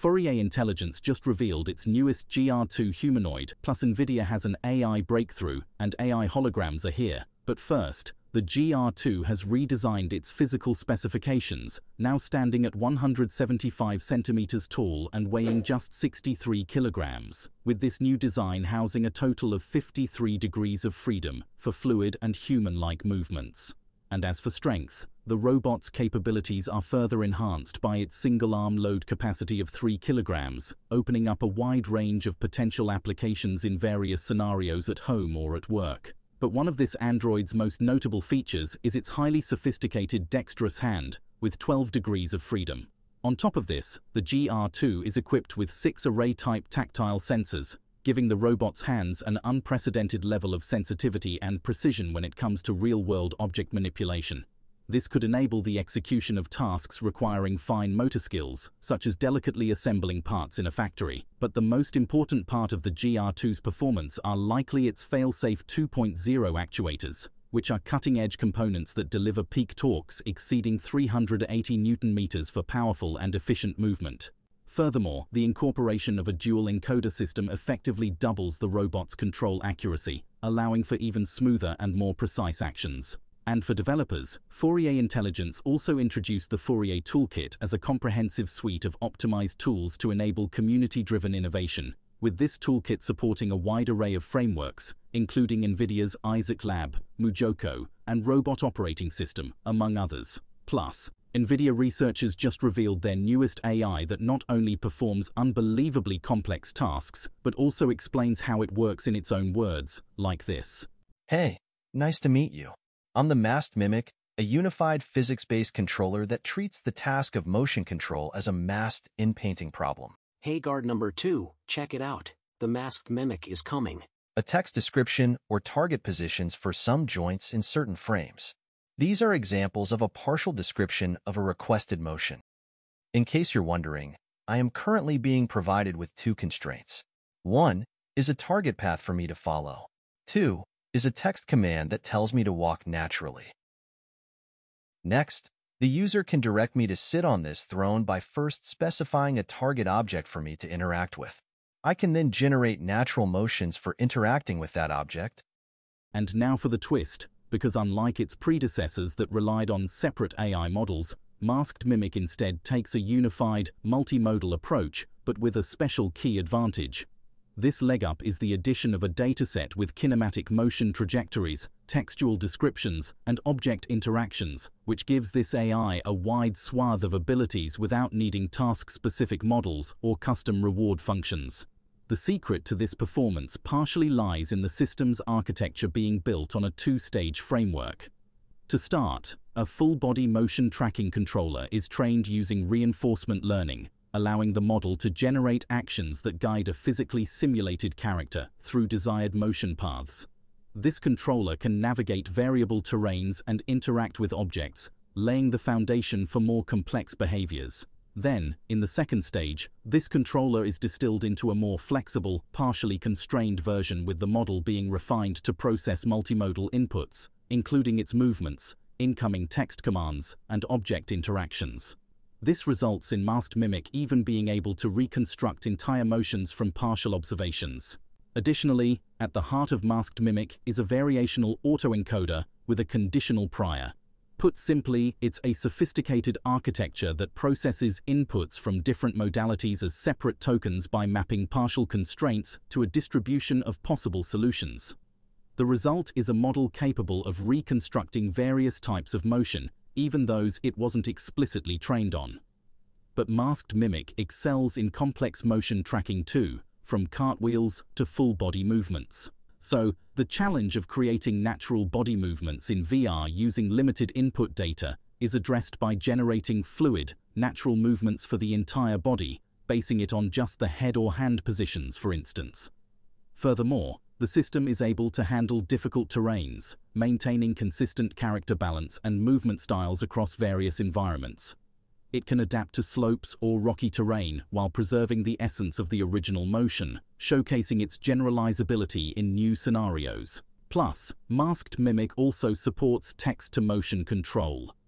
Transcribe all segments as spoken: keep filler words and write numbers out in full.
Fourier Intelligence just revealed its newest G R two humanoid, plus Nvidia has an A I breakthrough, and A I holograms are here. But first, the G R two has redesigned its physical specifications, now standing at one hundred seventy-five centimeters tall and weighing just sixty-three kilograms, with this new design housing a total of fifty-three degrees of freedom for fluid and human-like movements. And as for strength, the robot's capabilities are further enhanced by its single-arm load capacity of three kilograms, opening up a wide range of potential applications in various scenarios at home or at work. But one of this android's most notable features is its highly sophisticated dexterous hand, with twelve degrees of freedom. On top of this, the G R two is equipped with six array-type tactile sensors, giving the robot's hands an unprecedented level of sensitivity and precision when it comes to real-world object manipulation. This could enable the execution of tasks requiring fine motor skills, such as delicately assembling parts in a factory. But the most important part of the G R two's performance are likely its fail-safe two point oh actuators, which are cutting-edge components that deliver peak torques exceeding three hundred eighty newton meters for powerful and efficient movement. Furthermore, the incorporation of a dual encoder system effectively doubles the robot's control accuracy, allowing for even smoother and more precise actions. And for developers, Fourier Intelligence also introduced the Fourier Toolkit as a comprehensive suite of optimized tools to enable community-driven innovation, with this toolkit supporting a wide array of frameworks, including Nvidia's Isaac Lab, Mujoko, and Robot Operating System, among others. Plus, Nvidia researchers just revealed their newest A I that not only performs unbelievably complex tasks, but also explains how it works in its own words, like this. Hey, nice to meet you. I'm the MaskedMimic, a unified physics-based controller that treats the task of motion control as a masked in-painting problem. Hey guard number two, check it out. The MaskedMimic is coming. A text description or target positions for some joints in certain frames. These are examples of a partial description of a requested motion. In case you're wondering, I am currently being provided with two constraints. One is a target path for me to follow. Two is a text command that tells me to walk naturally. Next, the user can direct me to sit on this throne by first specifying a target object for me to interact with. I can then generate natural motions for interacting with that object. And now for the twist, because unlike its predecessors that relied on separate A I models, MaskedMimic instead takes a unified, multimodal approach, but with a special key advantage. This leg up is the addition of a dataset with kinematic motion trajectories, textual descriptions, and object interactions, which gives this A I a wide swath of abilities without needing task-specific models or custom reward functions. The secret to this performance partially lies in the system's architecture being built on a two-stage framework. To start, a full-body motion tracking controller is trained using reinforcement learning, allowing the model to generate actions that guide a physically simulated character through desired motion paths. This controller can navigate variable terrains and interact with objects, laying the foundation for more complex behaviors. Then, in the second stage, this controller is distilled into a more flexible, partially constrained version with the model being refined to process multimodal inputs, including its movements, incoming text commands, and object interactions. This results in MaskedMimic even being able to reconstruct entire motions from partial observations. Additionally, at the heart of MaskedMimic is a variational autoencoder with a conditional prior. Put simply, it's a sophisticated architecture that processes inputs from different modalities as separate tokens by mapping partial constraints to a distribution of possible solutions. The result is a model capable of reconstructing various types of motion, even those it wasn't explicitly trained on. But MaskedMimic excels in complex motion tracking too, from cartwheels to full-body movements. So, the challenge of creating natural body movements in V R using limited input data is addressed by generating fluid, natural movements for the entire body, basing it on just the head or hand positions, for instance. Furthermore, the system is able to handle difficult terrains, maintaining consistent character balance and movement styles across various environments. It can adapt to slopes or rocky terrain while preserving the essence of the original motion, showcasing its generalizability in new scenarios. Plus, MaskedMimic also supports text-to-motion control,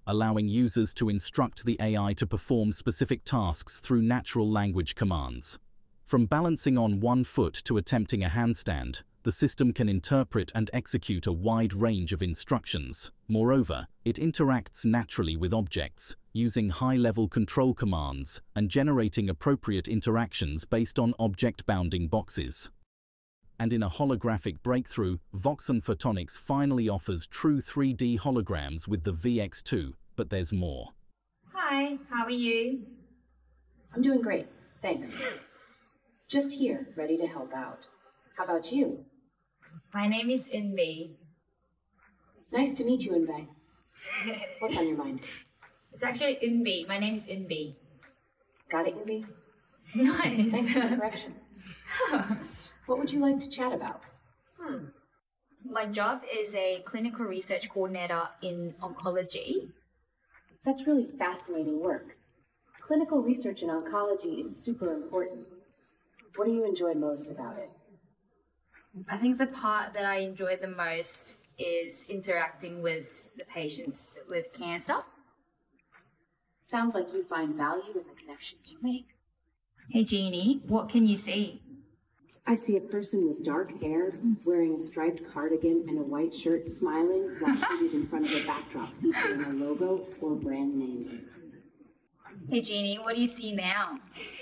allowing users to instruct the A I to perform specific tasks through natural language commands. From balancing on one foot to attempting a handstand, the system can interpret and execute a wide range of instructions. Moreover, it interacts naturally with objects, using high-level control commands and generating appropriate interactions based on object-bounding boxes. And in a holographic breakthrough, Voxon Photonics finally offers true three D holograms with the V X two, but there's more. Hi, how are you? I'm doing great, thanks. Just here, ready to help out. How about you? My name is Inbi. Nice to meet you, Inbei. What's on your mind? It's actually Inbi. My name is Inbi. Got it, Inbei? Nice. Thanks for the correction. What would you like to chat about? Hmm. My job is a clinical research coordinator in oncology. That's really fascinating work. Clinical research in oncology is super important. What do you enjoy most about it? I think the part that I enjoy the most is interacting with the patients with cancer. Sounds like you find value in the connections you make. Hey Jeannie, what can you see? I see a person with dark hair, wearing a striped cardigan and a white shirt, smiling while seated in front of a backdrop featuring a logo or brand name. Hey Jeannie, what do you see now?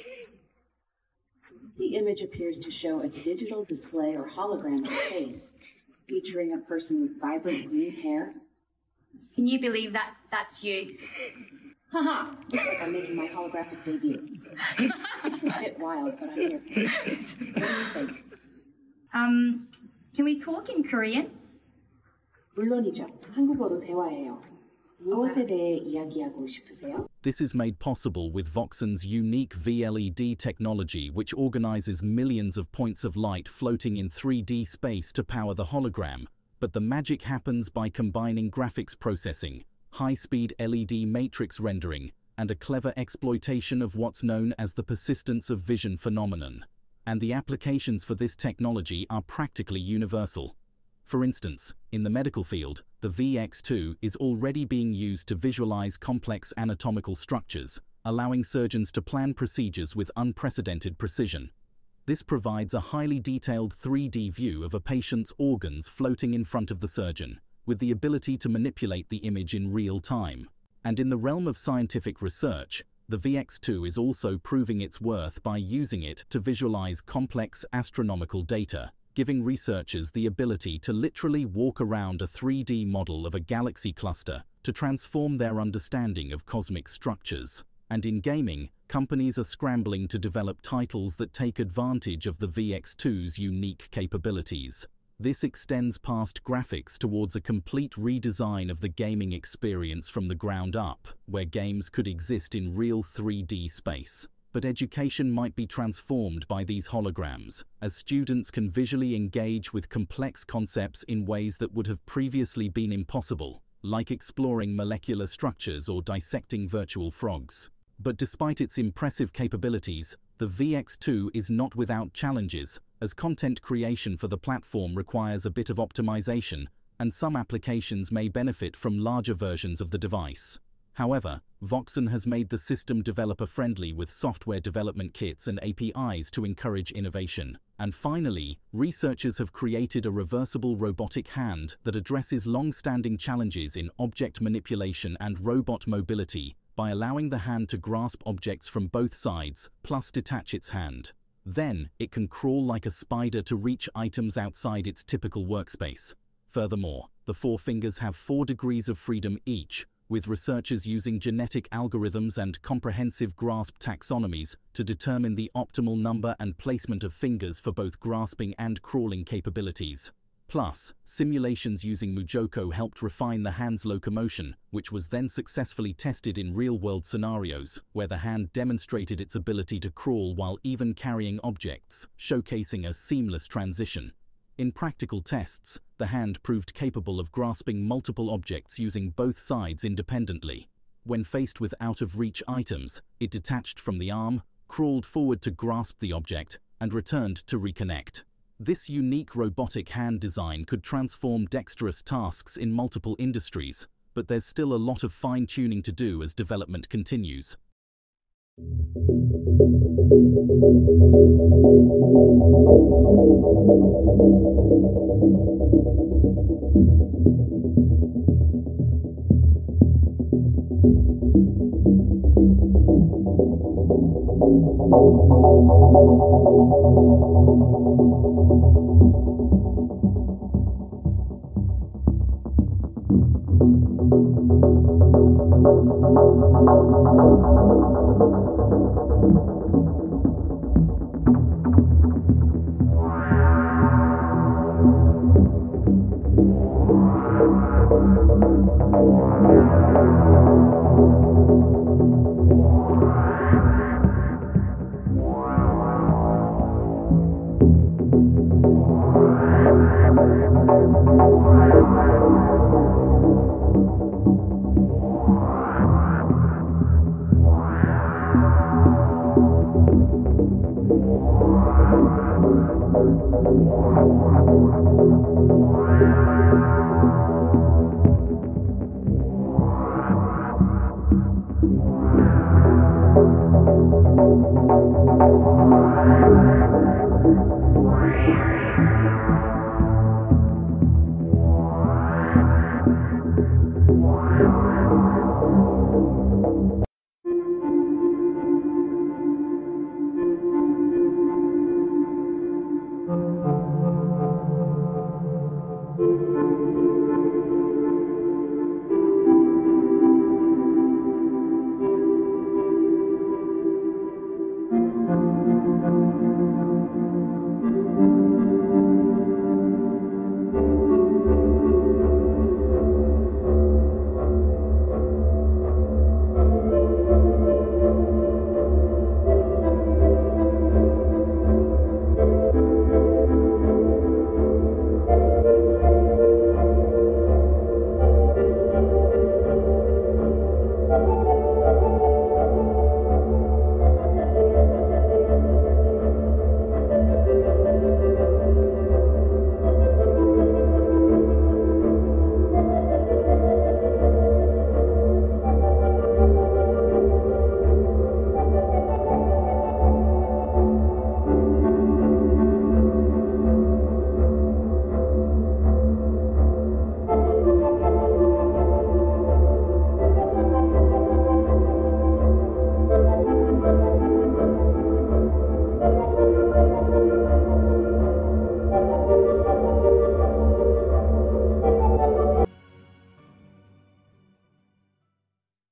The image appears to show a digital display or hologram of a face, featuring a person with vibrant green hair. Can you believe that that's you? Haha, looks like I'm making my holographic debut. It's a bit wild, but I'm here. What do you think? Um, can we talk in Korean? 물론이죠. 한국어로 대화해요. 무엇에 대해 이야기하고 싶으세요? This is made possible with Voxon's unique V L E D technology, which organizes millions of points of light floating in three D space to power the hologram. But the magic happens by combining graphics processing, high-speed L E D matrix rendering, and a clever exploitation of what's known as the persistence of vision phenomenon. And the applications for this technology are practically universal. For instance, in the medical field, the V X two is already being used to visualize complex anatomical structures, allowing surgeons to plan procedures with unprecedented precision. This provides a highly detailed three D view of a patient's organs floating in front of the surgeon, with the ability to manipulate the image in real time. And in the realm of scientific research, the V X two is also proving its worth by using it to visualize complex astronomical data, giving researchers the ability to literally walk around a three D model of a galaxy cluster to transform their understanding of cosmic structures. And in gaming, companies are scrambling to develop titles that take advantage of the V X two's unique capabilities. This extends past graphics towards a complete redesign of the gaming experience from the ground up, where games could exist in real three D space. But education might be transformed by these holograms, as students can visually engage with complex concepts in ways that would have previously been impossible, like exploring molecular structures or dissecting virtual frogs. But despite its impressive capabilities, the V X two is not without challenges, as content creation for the platform requires a bit of optimization, and some applications may benefit from larger versions of the device. However, Voxon has made the system developer-friendly with software development kits and A P Is to encourage innovation. And finally, researchers have created a reversible robotic hand that addresses long-standing challenges in object manipulation and robot mobility by allowing the hand to grasp objects from both sides, plus detach its hand. Then, it can crawl like a spider to reach items outside its typical workspace. Furthermore, the four fingers have four degrees of freedom each, with researchers using genetic algorithms and comprehensive grasp taxonomies to determine the optimal number and placement of fingers for both grasping and crawling capabilities. Plus, simulations using Mujoko helped refine the hand's locomotion, which was then successfully tested in real-world scenarios, where the hand demonstrated its ability to crawl while even carrying objects, showcasing a seamless transition. In practical tests, the hand proved capable of grasping multiple objects using both sides independently. When faced with out-of-reach items, it detached from the arm, crawled forward to grasp the object, and returned to reconnect. This unique robotic hand design could transform dexterous tasks in multiple industries, but there's still a lot of fine-tuning to do as development continues. Thank you.